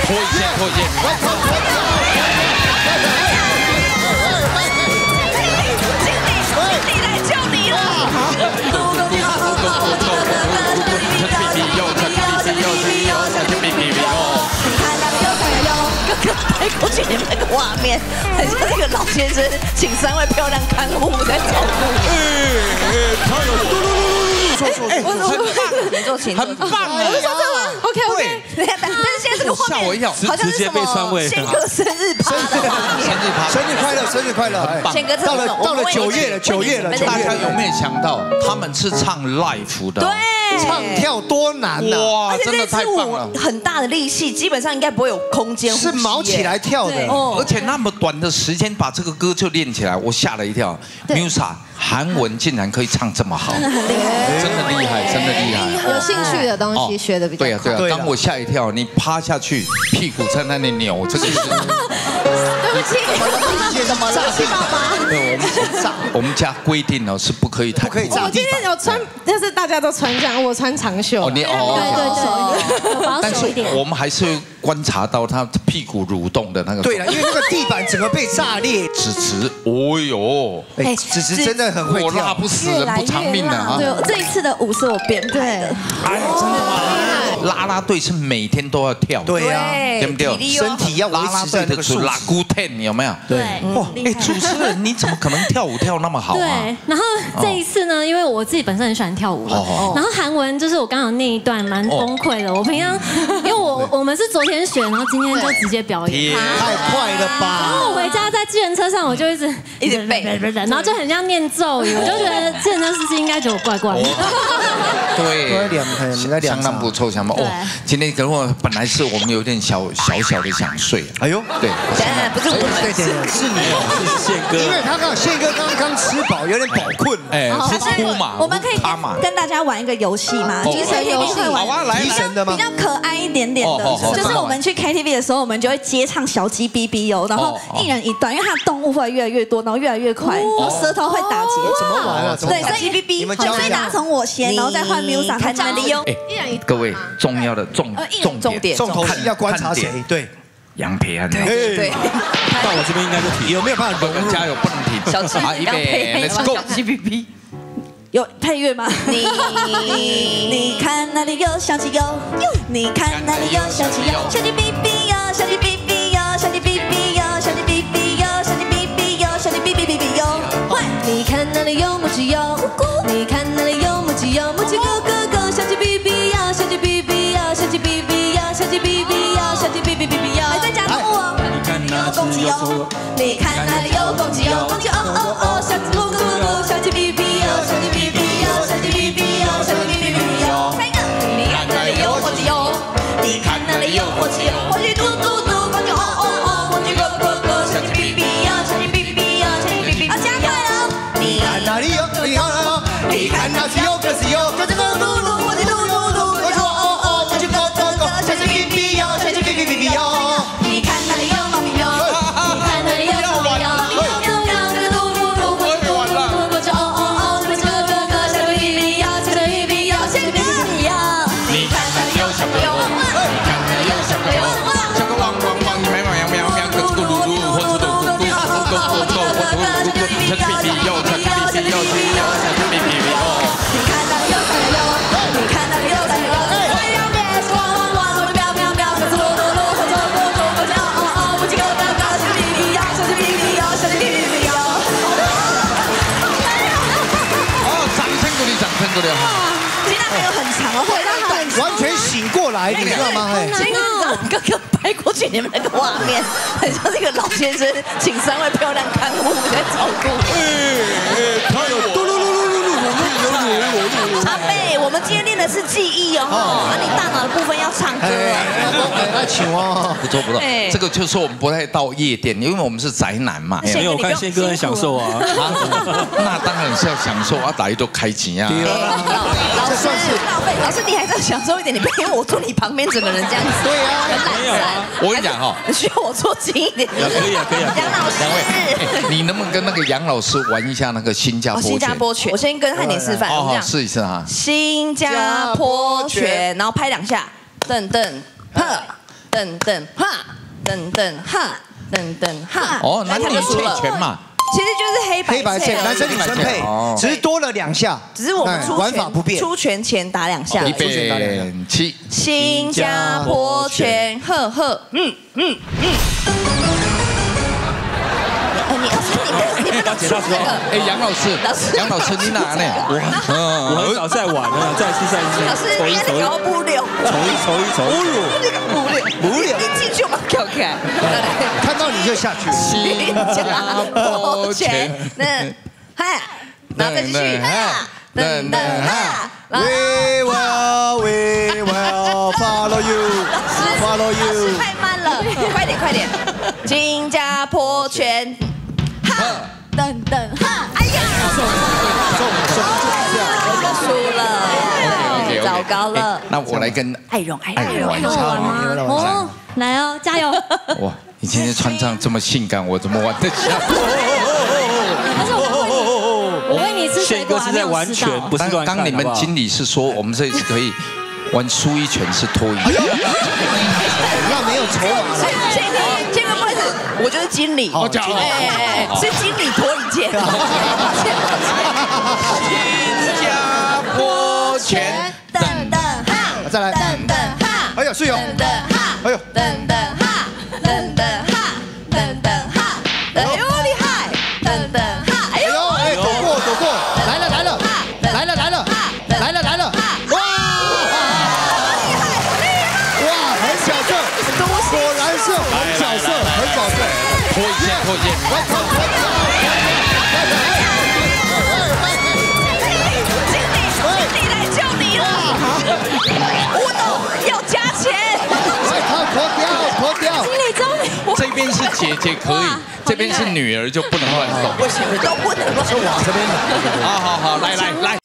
拖一下，拖一经理来救你了。太过去你们那个画面，很像这个老先生请3位漂亮看护在照顾。 他有很棒哎！ 我说这吗 ？OK， 但是现在这个画面吓我一跳， 好像是什么宪哥生日趴的画面。 生日快乐，生日快乐！ 宪哥到了9月了，9月了， 大家有没有想到他们是唱 live 的？ 对。 唱跳多难呐！ 哇，真的太棒了！ 很大的力气，基本上应该不会有空间。 是毛起来跳的， 而且那么短的时间把这个歌就练起来，我吓了一跳。Musa 韩文竟然可以唱这么好，真的厉害，真的厉害！ 有兴趣的东西学的比较对啊对啊，当我吓一跳，你趴下去，屁股在那里扭，这个是。 对不起，怎么了？爸爸。 我们家规定哦是不可以太不可以炸地板。 我今天有穿，但是大家都穿这样，我穿长袖。 哦，你对，保但是守一点。 我们还是会观察到他屁股蠕动的那个。 对了，因为那个地板整个被炸裂。 子子，哦呦， 哎，子子真的很会跳， 辣不死人不偿命的啊！ 对，这一次的舞是我编排的。 哎，真的吗？啦啦队是每天都要跳， 对呀， 对不对？ 身体要维持在那个拉姑 ten 有没有？ 对， 哇，哎，主持人你怎么可能跳舞跳那么好啊？ 对，然后这一次呢，因为我自己本身很喜欢跳舞嘛，然后韩文就是我刚刚那一段蛮崩溃的。我平常因为我们是昨天学，然后今天就直接表演， 太快了吧！ 然后我回家在计程车上，我就一直背，然后就很像念咒语，我就觉得计程车司机应该觉得我怪怪的。 对，相当不错，相当哦。今天跟我本来是我们有点小的想睡， 哎呦， 对， 不是我们， 是你哦，是宪哥，因为他宪哥刚吃饱，有点饱困， 哎，是哭嘛？ 我们可以跟大家玩一个游戏吗？提神游戏， 好啊，来， 提神的吗？ 比较可爱一点点的，就是我们去 KTV 的时候，我们就会接唱小鸡哔哔哦，然后一人一段，因为它的动物会越来越多，然后越来越快，然后舌头会打结。 怎么玩啊？ 对，小鸡哔哔，所以大家从我先，然后再换 Musa，看哪里用。 各位重要的重点， 重头戏要观察谁？对， 杨培安。 对， 到我这边应该就停。 有没有办法融入？ 加油，不能停。 小鸡预备 ，Let's go。 小鸡哔哔。有配乐吗？你看那里有小鸡哟，你看那里有小鸡哟，小鸡哔哔哟，小鸡哔哔哟，小鸡哔哔哟，小鸡哔哔哟，小鸡哔哔哟，小鸡哔哔哔哔哟。 你看那里有母鸡哟，你看那里有母鸡哟，母鸡咯咯咯，小鸡哔哔哟，小鸡哔哔哟，小鸡哔哔哟，小鸡哔哔哟，小鸡哔哔哔哔哟。还在加动物哦。 你看那里有公鸡哟， 你看那里有公鸡哟，公鸡哦哦哦，小鸡咯咯咯，小鸡哔哔哟，小鸡哔哔哟，小鸡哔哔哟，小鸡哔哔哔哔哟。下一个，你看那里有火鸡哟，你看那里有火鸡哟，火鸡嘟嘟嘟，公鸡哦哦哦，火鸡咯咯咯，小鸡哔哔哟，小鸡哔哔哟，小鸡哔哔。加快了， 你看哪里有？你看哪里有个鸡哟，咯咯咯咯，火鸡嘟嘟嘟，火鸡哦哦哦，火鸡咯咯咯，小鸡哔哔哟，小鸡哔哔哔哔哟。 你看哪里有猫咪哟，你看哪里有猫咪哟，喵喵喵，这个嘟嘟嘟，火鸡嘟嘟嘟，火鸡哦哦哦，火鸡咯咯咯，小鸡哔哔哟，小鸡哔哔哟，小鸡哔哔哔哟。你看哪里有小狗哟，你看哪里有小狗哟， 小狗汪汪汪，喵喵喵喵喵，咕咕噜噜，火猪嘟咕咕，火狗火狗火猪咕咕，小鸡哔哔哟，小鸡哔哔哟，小鸡哔哔哔哟。 你看哪里有小狗哟，你看哪里有小狗哟，喵喵喵，汪汪汪，火猪喵喵喵，小猪嘟嘟，火猪咕咕，火鸡哦哦哦，火鸡咯咯咯，小鸡哔哔哟，小鸡哔哔哟，小鸡哔哔哔哟。 哦，掌声鼓励，掌声鼓励。 其实那还有很长哦，会让完全醒过来，你知道吗？ 这个刚刚拍过去你们那个画面，很像这个老先生请3位漂亮看护在照顾。 他有嘟噜噜噜噜噜噜。 阿妹，我们今天练的是记忆哦，啊，你大脑的部分要唱歌哦。 那请哦， 不错不错，这个就是我们不太到夜店，因为我们是宅男嘛。 没有，我看宪哥很享受啊。 那当然是要享受啊，打一都开钱啊。 老师你还是要享受一点，你不要因为我坐你旁边，整个人这样子。 对啊， 没有啊。 我跟你讲哈， 需要我坐近一点。 可以啊，可以啊。 杨老师， 你能不能跟那个杨老师玩一下那个新加坡拳？ 新加坡拳，我先跟汉典示范， 哦，试一试哈。 新加坡拳，然后拍2下，噔噔，呵，噔噔，呵。 噔噔哈，噔噔哈。 哦，男女配拳嘛。 其实就是黑白配， 男生女生配，只是多了2下， 只是我们玩法不变。 出拳前打2下， 预备起， 新加坡拳，呵呵，你大姐大叔， 哎，杨老师，你哪呢？ 我很少在玩的，再次再次， 老师，你那个不溜，不溜，你进去嘛，跳开， 看到你就下去。 新加坡拳，嗨，然后再继续，噔噔哈。 We will follow you, follow you。 太慢了，快点！新加坡拳，哈，噔噔哈，哎呀，输了，糟糕了。 那我来跟艾荣玩一下哦，来哦，加油！ 哇，你今天穿上这么性感，我怎么玩得下？ 我喂你吃水果， 是在玩拳，不是乱看。 刚你们经理是说，我们这一次可以玩输一拳是脱一拳， 那没有筹码了。 这个不是，我就是经理，是经理脱一件。 新加坡拳， 噔噔哈， 再来， 噔噔哈， 哎呦，是有， 噔噔哈， 哎呦， 噔噔哈，噔噔哈，噔噔哈，哎呦厉害，噔噔哈，哎呦， 哎，躲过，来了，哇，很小色，果然是很小色， 脱一件。 经理来救你了，吴董要加钱， 脱掉， 经理终于， 这边是姐姐可以，这边是女儿就不能乱动。 不行，都不能乱。 是往这边的。 好，来，